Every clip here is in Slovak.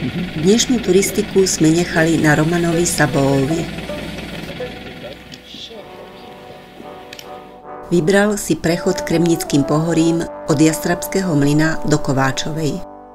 Dnešnú turistiku sme nechali na Romanovi Sabóovi. Vybral si prechod Kremnickým pohorím od Jastrabského mlyna do Kováčovej.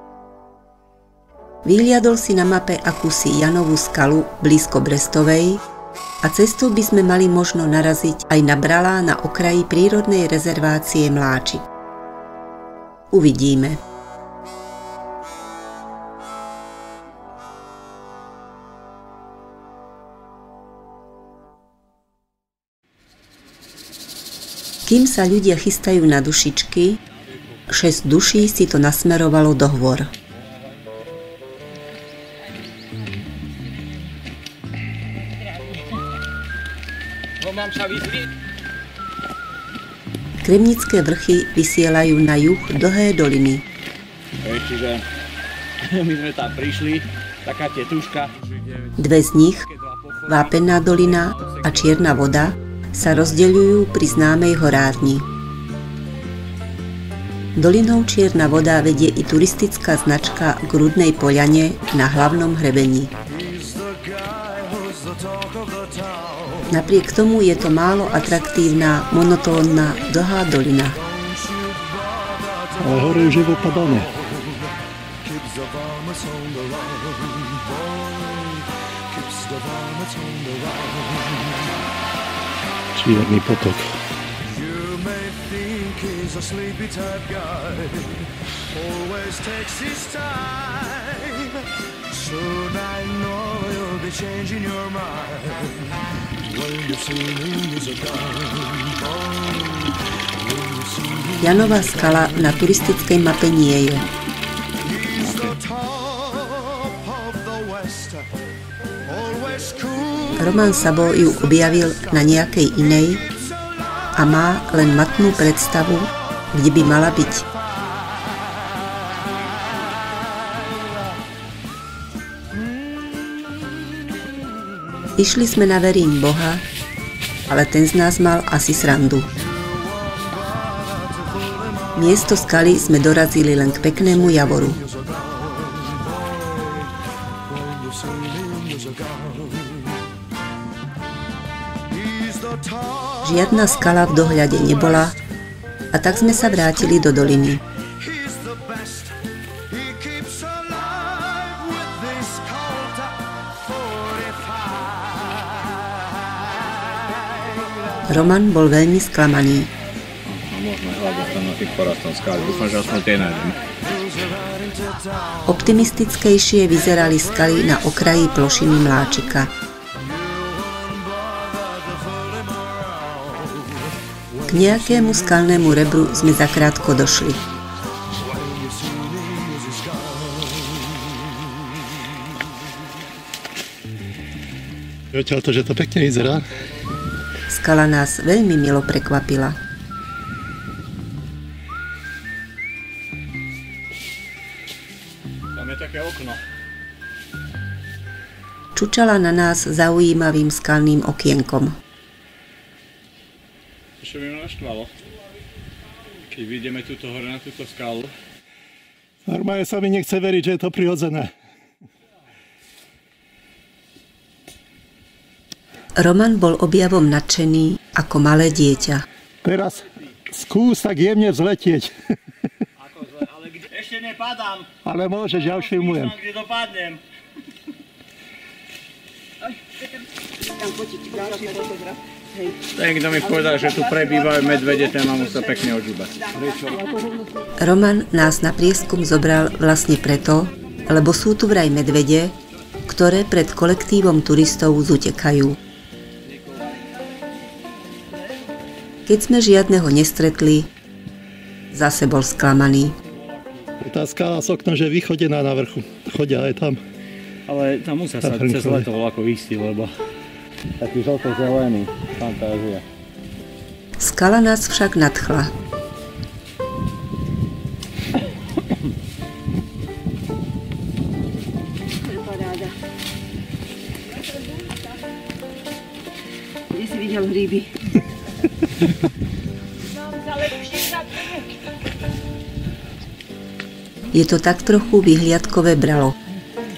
Vyhliadol si na mape akúsi Janovú skalu blízko Brestovej a cestou by sme mali možno naraziť aj na bralá na okraji prírodnej rezervácie Mláčik. Uvidíme. Kým sa ľudia chystajú na dušičky, 6 duší si to nasmerovalo do hôr. Kremnické vrchy vysielajú na juh dlhé doliny. Čiže my sme tam prišli, taká tetuška. Dve z nich, Vápenná dolina a Čierna voda, sa rozdeľujú pri známej horárni. Dolinou Čierna voda vedie i turistická značka k Rudnej poľane na hlavnom hrebení. Napriek tomu je to málo atraktívna, monotónna, dlhá dolina. Ale hore už je vypadané. Čierny potok. Janová skala na turistickej mape nie je. Roman Sabó ju objavil na nejakej inej a má len matnú predstavu, kde by mala byť. Išli sme na Verín Boha, ale ten z nás mal asi srandu. Miesto skaly sme dorazili len k peknému javoru. Žiadna skala v dohľade nebola a tak sme sa vrátili do doliny. Roman bol veľmi sklamaný. Optimistickejšie vyzerali skaly na okraji plošiny Mláčika. K nejakému skalnému rebru sme zakrátko došli. Zatiaľ to, že to pekne vyzerá. Skala nás veľmi milo prekvapila. Tam je také okno. Čučala na nás zaujímavým skalným okienkom. Čo by ma naštvalo, keď vidíme túto hore na túto skalu. Normálne sa mi nechce veriť, že je to prirodzené. Roman bol objavom nadšený ako malé dieťa. Teraz skús tak jemne vzletieť. Ako zle, ale ešte nepadám. Ale môžeš, ja už filmujem. Kde dopadnem. Ten, kto mi povedal, že tu prebývajú medvede, ten ma musel pekne odžúbať. Roman nás na prieskum zobral vlastne preto, lebo sú tu vraj medvede, ktoré pred kolektívom turistov zutekajú. Keď sme žiadneho nestretli, zase bol sklamaný. Tá skala z okna, že je vychodená na vrchu. Chodia aj tam. Ale tam musia sa cez leto voľako ísť, lebo taký žlto-zelený, fantázia. Skala nás však nadchla. Kde si videl hríby? Je to tak trochu vyhliadkové bralo.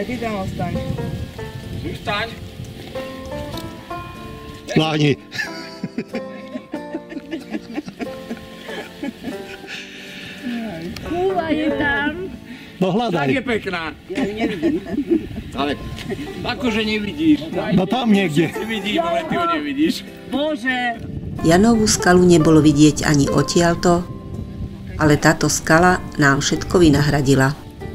Ty tam ostaň. Zostaň. Láhni. Kúva je tam. No Tak hľadaj. je pekná. Ja ju nevidím. Ale akože nevidíš. No tam niekde. Ty vidíš, ale ty ho nevidíš. Bože. Janovú skalu nebolo vidieť ani odtiaľto, ale táto skala nám všetko vynahradila.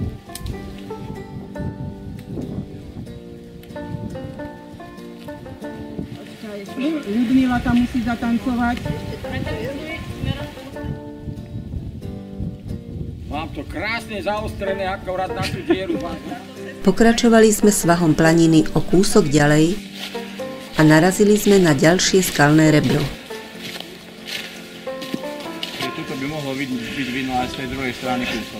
Ľudmila tam musí zatancovať. Mám to krásne zaostrené, akorát na tú dieru. Pokračovali sme svahom planiny o kúsok ďalej a narazili sme na ďalšie skalné rebro. Tuto by mohlo byť vidno aj z tej druhej strany kúsok.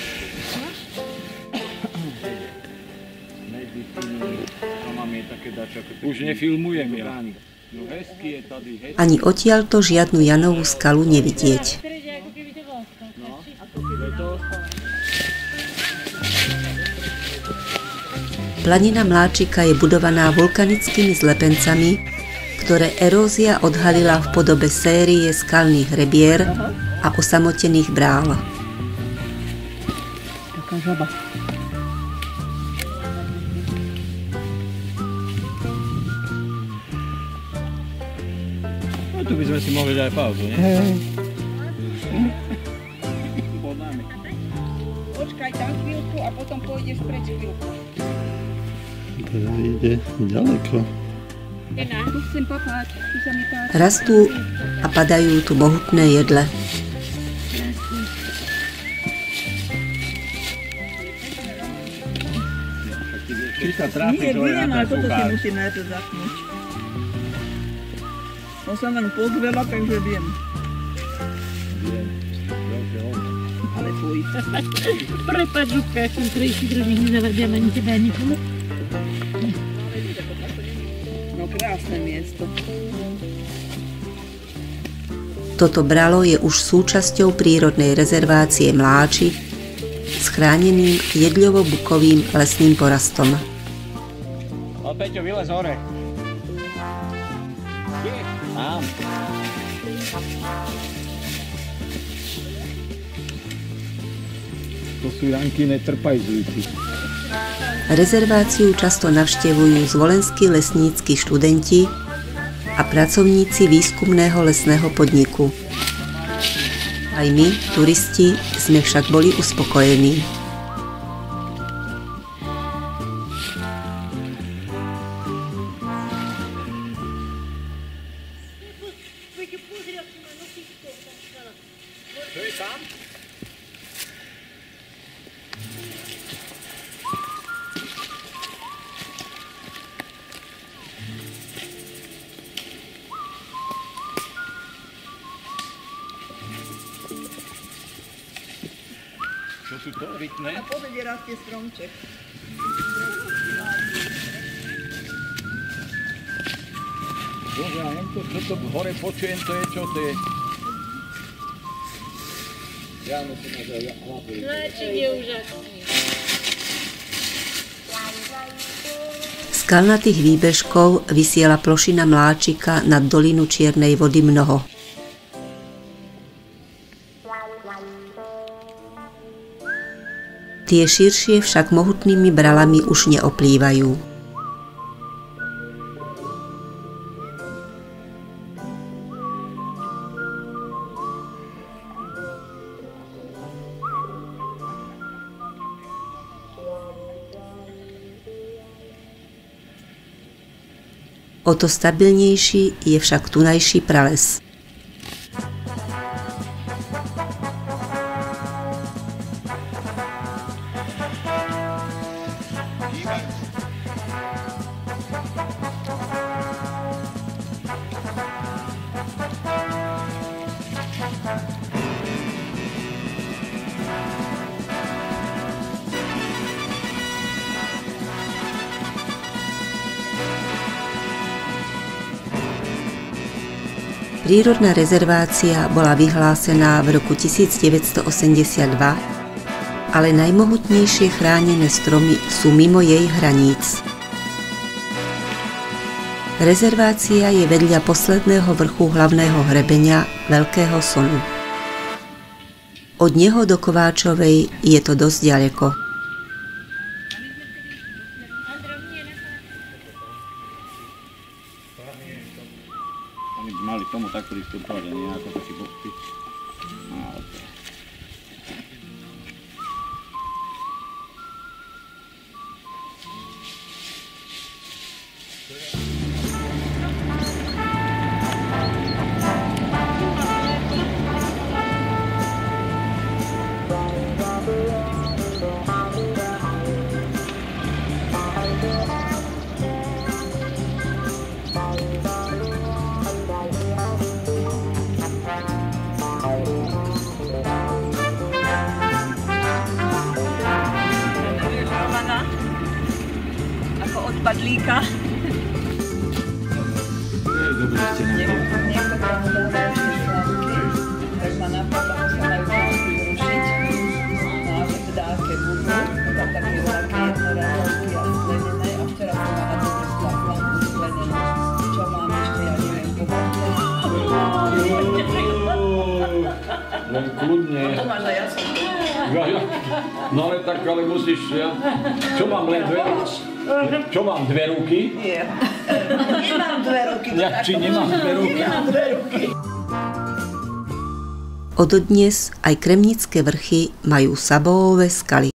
Už nefilmujem ja. No hezky je tady, hezky. Ani odtiaľto žiadnu Janovú skalu nevidieť. Planina Mláčika je budovaná vulkanickými zlepencami, ktoré erózia odhalila v podobe série skalných hrebier a osamotených brál. Taká žaba. No tu by sme si mohli dať pauzu, nie? Pod nami. Počkaj tam chvíľku a potom pôjdeš preč chvíľku. To ide ďaleko. Tu chcem papať, tu sa mi páči. Rastú a padajú tu mohutné jedle. Či sa trápi, Nie, to je budem, na ale ten toto si sukár. musím najprv zapnúť. No som len pozrela, takže viem. Ale fuj. Prepáč, Ľubka, ja som krejší drobných nezavadiam ani teba, ani nikomu. No krásne miesto. Toto bralo je už súčasťou prírodnej rezervácie Mláčik s chráneným jedľovo-bukovým lesným porastom. No Peťo, vylez hore. Tam. To sú Janky netrpajzujúci. Rezerváciu často navštevujú zvolenskí lesnícki študenti a pracovníci výskumného lesného podniku. Aj my, turisti, sme však boli uspokojení. To je tam? Čo sú to rytné? A pozadie rastie stromček. Bože, ja neviem to, čo to hore počujem, to je čo, to je... Ja musím na to Mláčik je úžasný. Z kalnatých výbežkov vysiela plošina Mláčika nad dolinu Čiernej vody mnoho. Tie širšie však mohutnými bralami už neoplývajú. O to stabilnejší je však tunajší prales. Prírodná rezervácia bola vyhlásená v roku 1982 a ale najmohutnejšie chránené stromy sú mimo jej hraníc. Rezervácia je vedľa posledného vrchu hlavného hrebenia Veľkého Sonu. Od neho do Kováčovej je to dosť ďaleko. Oni by mali tomu tak pristupovať, a nie ako taký boxy. Ako odpadlíka. Dobre ste nám to. Niekto tomu dáva ešte slavky, tak ma napadlo, že sa majú slavky zrušiť. No a že teda aké budú, tam také veľké jednorázovky a sklenené a včera som mala také slavku sklenené. Čo mám ešte, ja neviem, pohodne. Len kľudne. To máš aj ja som. No ale tak, ale musíš, ja. Čo mám, len dve ruky? Čo mám, dve ruky? Nie. Nemám dve ruky. Či nemám dve ruky? Nemám dve ruky. Od dnes aj Kremnické vrchy majú sabóové skaly.